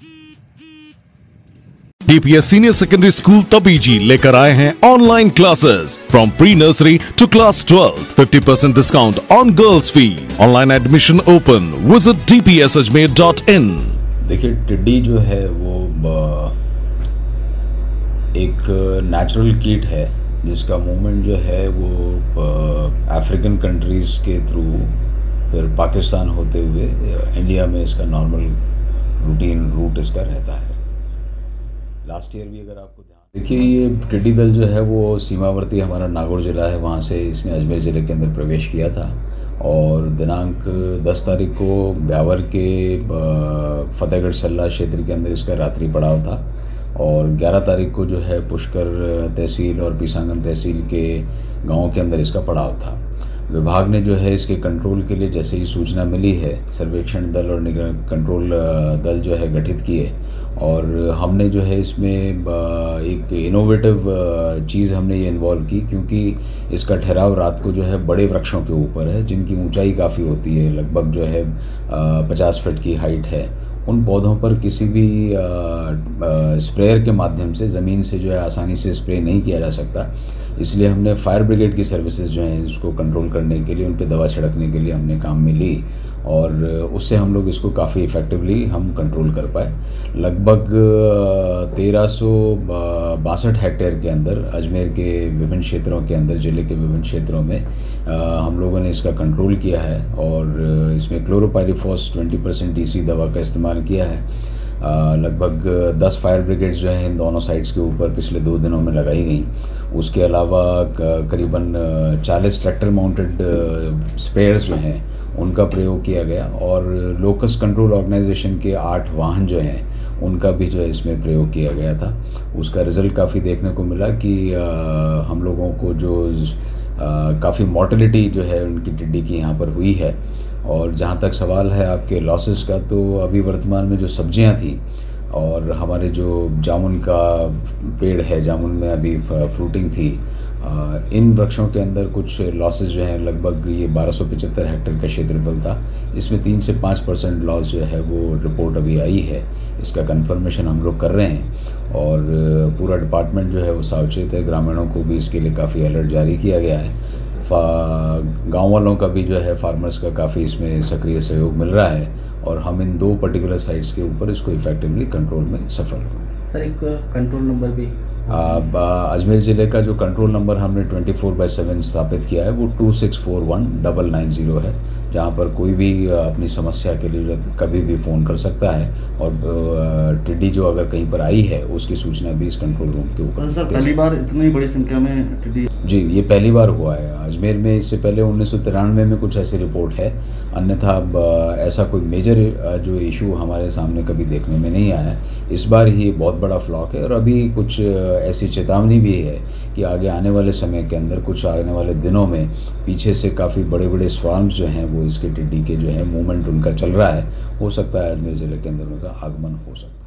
DPS senior secondary school Tabiji लेकर आए हैं online classes from pre nursery to class 12, 50% discount on girls fees. Online admission open. Visit dpsajmer.in। देखिए, टिड्डी जो है वो एक नेचुरल कीट है जिसका मूवमेंट जो है वो अफ्रीकन कंट्रीज़ के थ्रू फिर पाकिस्तान होते हुए इंडिया में इसका नॉर्मल रूटीन रूट इसका रहता है। लास्ट ईयर भी अगर आपको ध्यान देखिए, ये टिड्डी दल जो है वो सीमावर्ती हमारा नागौर ज़िला है, वहाँ से इसने अजमेर ज़िले के अंदर प्रवेश किया था और दिनांक 10 तारीख को ब्यावर के फतेहगढ़ सल्ला क्षेत्र के अंदर इसका रात्रि पड़ाव था और 11 तारीख को जो है पुष्कर तहसील और पीसांगन तहसील के गाँव के अंदर इसका पड़ाव था। विभाग ने जो है इसके कंट्रोल के लिए जैसे ही सूचना मिली है, सर्वेक्षण दल और कंट्रोल दल जो है गठित किए और हमने जो है इसमें एक इनोवेटिव चीज़ हमने ये इन्वॉल्व की, क्योंकि इसका ठहराव रात को जो है बड़े वृक्षों के ऊपर है जिनकी ऊंचाई काफ़ी होती है, लगभग जो है 50 फीट की हाइट है। उन पौधों पर किसी भी स्प्रेयर के माध्यम से ज़मीन से जो है आसानी से स्प्रे नहीं किया जा सकता, इसलिए हमने फायर ब्रिगेड की सर्विसेज जो हैं इसको कंट्रोल करने के लिए, उन पे दवा छिड़कने के लिए हमने काम में ली और उससे हम लोग इसको काफ़ी इफ़ेक्टिवली हम कंट्रोल कर पाए। लगभग 1362 हेक्टेयर के अंदर अजमेर के विभिन्न क्षेत्रों के अंदर, ज़िले के विभिन्न क्षेत्रों में हम लोगों ने इसका कंट्रोल किया है और इसमें क्लोरोपाइरिफॉस 20% DC दवा का इस्तेमाल किया है। लगभग 10 फायर ब्रिगेड्स जो हैं इन दोनों साइट्स के ऊपर पिछले 2 दिनों में लगाई गई। उसके अलावा करीबन 40 ट्रैक्टर माउंटेड स्प्रेयर्स जो हैं उनका प्रयोग किया गया और लोकस कंट्रोल ऑर्गेनाइजेशन के 8 वाहन जो हैं उनका भी जो है इसमें प्रयोग किया गया था। उसका रिज़ल्ट काफ़ी देखने को मिला कि हम लोगों को जो काफ़ी मॉर्टेलिटी जो है उनकी टिड्डी की यहाँ पर हुई है। और जहाँ तक सवाल है आपके लॉसेस का, तो अभी वर्तमान में जो सब्जियाँ थी और हमारे जो जामुन का पेड़ है, जामुन में अभी फ्रूटिंग थी, इन वृक्षों के अंदर कुछ लॉसेस जो हैं, लगभग ये 1275 हेक्टेयर का क्षेत्रफल था, इसमें 3 से 5% लॉस जो है वो रिपोर्ट अभी आई है। इसका कंफर्मेशन हम लोग कर रहे हैं और पूरा डिपार्टमेंट जो है वो सावचेत है। ग्रामीणों को भी इसके लिए काफ़ी अलर्ट जारी किया गया है। गांव वालों का भी जो है, फार्मर्स का काफ़ी इसमें सक्रिय सहयोग मिल रहा है और हम इन 2 पर्टिकुलर साइट्स के ऊपर इसको इफेक्टिवली कंट्रोल में सफल हुए। सर, एक कंट्रोल नंबर भी अजमेर ज़िले का जो कंट्रोल नंबर हमने 24/7 स्थापित किया है वो 2641-990 है, जहाँ पर कोई भी अपनी समस्या के लिए कभी भी फ़ोन कर सकता है और टिड्डी जो अगर कहीं पर आई है उसकी सूचना भी इस कंट्रोल रूम के ऊपर। सर, पहली बार इतनी बड़ी संख्या में टिड्डी? जी, ये पहली बार हुआ है अजमेर में। इससे पहले 1993 में कुछ ऐसी रिपोर्ट है, अन्यथा ऐसा कोई मेजर जो इशू हमारे सामने कभी देखने में नहीं आया। इस बार ही बहुत बड़ा फ्लॉक है और अभी कुछ ऐसी चेतावनी भी है कि आगे आने वाले समय के अंदर, कुछ आने वाले दिनों में पीछे से काफ़ी बड़े बड़े स्वार्म्स जो हैं वो इसके टिड्डी के जो है मूवमेंट उनका चल रहा है, हो सकता है अजमेर ज़िले के अंदर उनका आगमन हो सकता है।